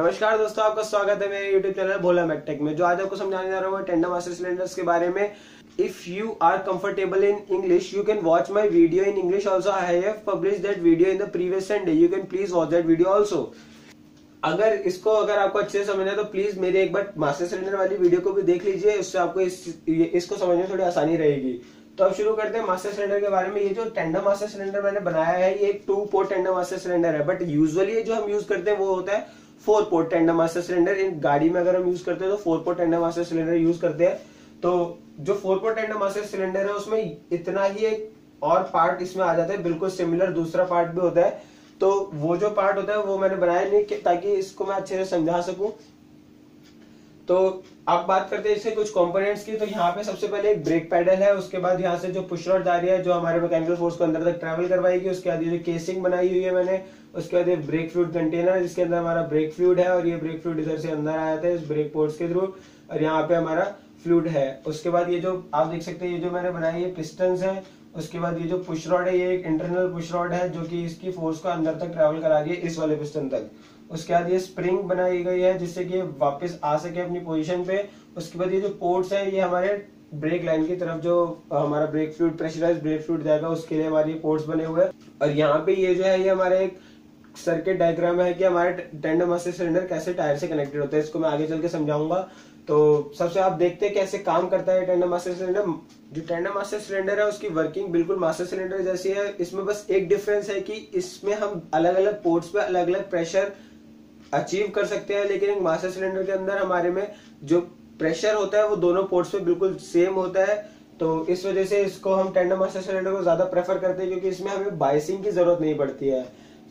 नमस्कार दोस्तों, आपका स्वागत है मेरे YouTube चैनल भोला मैकटेक में। जो आज आपको समझाने जा रहा हूँ वो टेंडम मास्टर सिलेंडर्स के बारे में। If you are comfortable in English you can watch my video in English also. I have publish that video in the previous Sunday, you can please watch that video also. अगर आपको अच्छे से समझना है तो प्लीज मेरे एक बार मास्टर सिलेंडर वाली वीडियो को भी देख लीजिए, उससे आपको इसको समझने में थोड़ी आसानी रहेगी। तो अब शुरू करते हैं मास्टर सिलेंडर के बारे में। ये जो टेंडम मास्टर सिलेंडर मैंने बनाया है ये एक 2 पोर्ट टेंडम मास्टर सिलेंडर है, बट यूजुअली जो हम यूज करते हैं वो होता है 4 पोर्ट टेंडम मास्टर सिलेंडर। इन गाड़ी में अगर हम यूज करते हैं तो 4 port tandem master cylinder use करते हैं। तो जो 4 पोर्ट टेंडम मास्टर सिलेंडर है उसमें इतना ही एक और पार्ट इसमें आ जाता है, बिल्कुल सिमिलर दूसरा पार्ट भी होता है। तो वो जो पार्ट होता है वो मैंने बनाया नहीं ताकि इसको मैं अच्छे से समझा सकूं। तो आप बात करते हैं इससे कुछ कंपोनेंट्स की। तो यहाँ पे सबसे पहले एक ब्रेक पैडल है, उसके बाद यहाँ से जो पुश रॉड जा रही है जो हमारे मैकेनिकल फोर्स को अंदर तक ट्रैवल करवाएगी। उसके बाद ये जो केसिंग बनाई हुई है मैंने, उसके बाद ये ब्रेक फ्लूइड कंटेनर जिसके अंदर हमारा ब्रेक फ्लूइड है, और ये ब्रेक फ्लूइड इधर से अंदर आया था इस ब्रेक पोर्ट्स के थ्रू, और यहाँ पे हमारा फ्लूइड है। उसके बाद ये जो आप देख सकते हैं ये जो मैंने बनाई है पिस्टन्स है। उसके बाद ये जो पुश रॉड है ये एक इंटरनल पुश रॉड है जो कि इसकी फोर्स को अंदर तक ट्रैवल करा रही है इस वाले पिस्टन तक। उसके बाद ये स्प्रिंग बनाई गई है जिससे कि वापस आ सके अपनी पोजीशन पे। उसके बाद ये जो पोर्ट्स है ये हमारे ब्रेक लाइन की तरफ जो हमारा brake fluid pressurised brake fluid जाएगा उसके लिए हमारे पोर्ट्स बने हुए हैं। और यहाँ पे ये जो है ये हमारे एक सर्किट डायग्राम है कि हमारे टेंडम मास्टर सिलेंडर कैसे टायर से कनेक्टेड होता है। इसको मैं आगे चल के समझाऊंगा। तो सबसे आप देखते हैं कैसे काम करता है टेंडम मास्टर सिलेंडर। जो टेंडम मास्टर सिलेंडर है उसकी वर्किंग बिल्कुल मास्टर सिलेंडर जैसी है। इसमें बस एक डिफरेंस है कि इसमें हम अलग अलग पोर्ट्स पे अलग अलग प्रेशर अचीव कर सकते हैं, लेकिन एक मास्टर सिलेंडर के अंदर हमारे में जो प्रेशर होता है वो दोनों पोर्ट्स पे बिल्कुल सेम होता है। तो इस वजह से इसको हम टेंडम मास्टर सिलेंडर को ज्यादा प्रेफर करते हैं क्योंकि इसमें हमें बाइसिंग की जरूरत नहीं पड़ती है।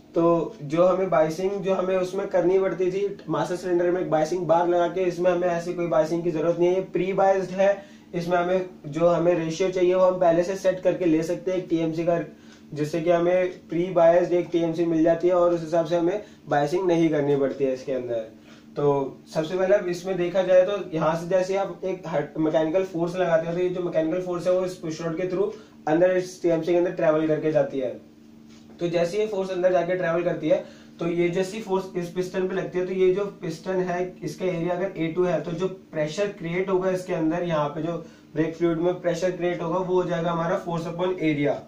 तो जो हमें बाइसिंग जो हमें उसमें करनी पड़ती थी मास्टर सिलेंडर में एक बाइसिंग बार लगा के, इसमें हमें ऐसी कोई बाइसिंग की जरूरत नहीं है। प्री बाइस्ड है, इसमें हमें रेशियो चाहिए वो हम पहले से सेट करके ले सकते हैं एक टीएमसी का, जिससे कि हमें प्री बायस्ड एक टीएमसी मिल जाती है और उस हिसाब से हमें बाइसिंग नहीं करनी पड़ती है इसके अंदर। तो सबसे पहले अब इसमें देखा जाए तो यहाँ से जैसे आप एक मैकेनिकल फोर्स लगाते हो तो ये जो मैकेनिकल फोर्स है वो इस पुश रॉड के थ्रू अंदर इस टीएमसी के अंदर ट्रेवल करके जाती है। तो जैसे ये फोर्स अंदर जाके ट्रेवल करती है तो ये जैसी फोर्स इस पिस्टन पे लगती है तो ये जो पिस्टन है इसका एरिया अगर A2 है तो जो प्रेशर क्रिएट होगा इसके अंदर यहाँ पे जो ब्रेक फ्लूइड में प्रेशर क्रिएट होगा वो हो जाएगा हमारा फोर्स अपॉन एरिया।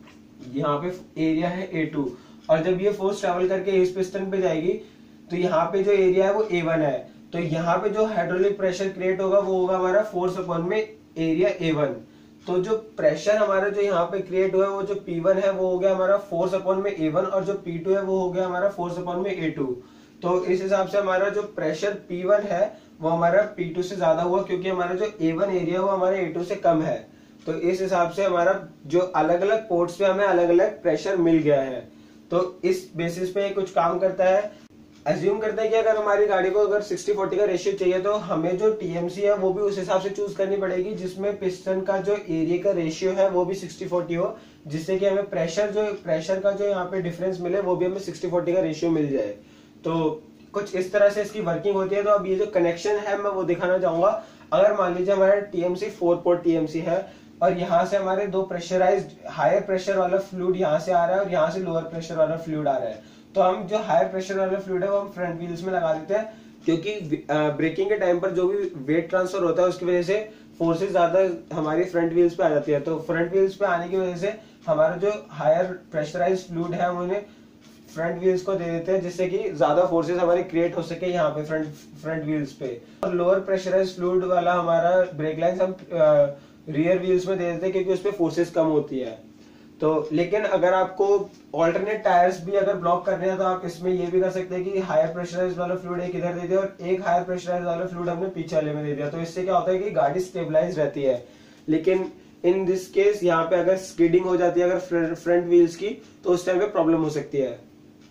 यहाँ पे एरिया है A2, और जब ये फोर्स ट्रैवल करके इस पिस्टन पे जाएगी तो यहाँ पे जो एरिया है वो A1 है। तो यहाँ पे जो हाइड्रोलिक प्रेशर क्रिएट होगा वो होगा हमारा फोर्स अपॉन में एरिया A1। तो जो प्रेशर हमारा जो यहाँ पे क्रिएट हुआ है वो जो P1 है वो हो गया हमारा फोर्स अपॉन में A1, और जो P2 है वो हो गया हमारा फोर्स अपॉन में A2। तो इस हिसाब से हमारा जो प्रेशर P1 है वो हमारा P2 से ज्यादा हुआ क्योंकि हमारा जो A1 एरिया वो हमारे A2 से कम है। तो इस हिसाब से हमारा जो अलग अलग पोर्ट्स पे हमें अलग अलग प्रेशर मिल गया है। तो इस बेसिस पे कुछ काम करता है। अज्यूम करते हैं कि अगर हमारी गाड़ी को अगर 60-40 का रेशियो चाहिए तो हमें जो टीएमसी है वो भी उस हिसाब से चूज करनी पड़ेगी जिसमें पिस्टन का जो एरिया का रेशियो है वो भी 60-40 हो, जिससे कि हमें प्रेशर का जो यहाँ पे डिफरेंस मिले वो भी हमें 60-40 का रेशियो मिल जाए। तो कुछ इस तरह से इसकी वर्किंग होती है। तो अब ये जो कनेक्शन है मैं वो दिखाना चाहूंगा। अगर मान लीजिए हमारा टीएमसी 4 पोर्ट टीएमसी है और यहाँ से हमारे दो प्रेशराइज्ड हायर प्रेशर वाला फ्लूइड यहाँ से आ रहा है और यहाँ से लोअर प्रेशर वाला फ्लूइड आ रहा है। तो हम जो हायर प्रेशर वाला फ्लूइड है वो हम फ्रंट व्हील्स में लगा देते हैं क्योंकि ब्रेकिंग के टाइम पर जो भी वेट ट्रांसफर होता है उसकी वजह से फोर्सेस ज्यादा हमारी फ्रंट व्हील्स पे आ जाती है। तो फ्रंट व्हील्स पे आने की वजह से हमारा जो हायर प्रेशराइज्ड फ्लूइड है हम उन्हें फ्रंट व्हील्स को दे देते हैं जिससे कि ज्यादा फोर्सेस हमारे क्रिएट हो सके यहाँ पे फ्रंट व्हील्स पे। और लोअर प्रेशराइज्ड फ्लूइड वाला हमारा ब्रेक लाइन्स हम रियर व्हील्स में दे देते हैं क्योंकि उसपे फोर्सेस कम होती है। तो लेकिन अगर आपको ऑल्टरनेट टायर्स भी अगर ब्लॉक करने हैं तो आप इसमें ये भी कर सकते हैं कि हायर प्रेशराइज्ड वाला फ्लूइड एक इधर दे दिया और एक हायर प्रेशराइज्ड वाला फ्लूइड हमने पीछे वाले में दे दिया। तो इससे क्या होता है कि गाड़ी स्टेबलाइज रहती है। लेकिन इन दिस केस यहाँ पे अगर स्किडिंग हो जाती है अगर फ्रंट व्हील्स की तो उस टाइम पे प्रॉब्लम हो सकती है।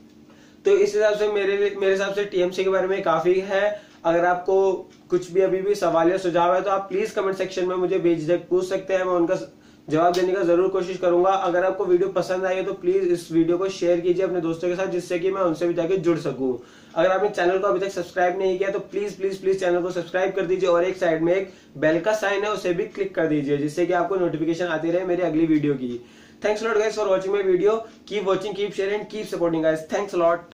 तो इस हिसाब से मेरे हिसाब से टीएमसी के बारे में काफी है। अगर आपको कुछ भी अभी भी सवाल या सुझाव है तो आप प्लीज कमेंट सेक्शन में मुझे बेझिझक पूछ सकते हैं, मैं उनका जवाब देने का जरूर कोशिश करूंगा। अगर आपको वीडियो पसंद आई है तो प्लीज इस वीडियो को शेयर कीजिए अपने दोस्तों के साथ जिससे कि मैं उनसे भी जाके जुड़ सकूं। अगर आपने चैनल को अभी तक सब्सक्राइब नहीं किया तो प्लीज प्लीज प्लीज चैनल को सब्सक्राइब कर दीजिए और एक साइड में एक बेल का साइन है उसे भी क्लिक कर दीजिए जिससे कि आपको नोटिफिकेशन आती रहे मेरी अगली वीडियो की। Thanks a lot guys for watching my video. Keep watching, keep sharing, keep supporting guys. Thanks a lot.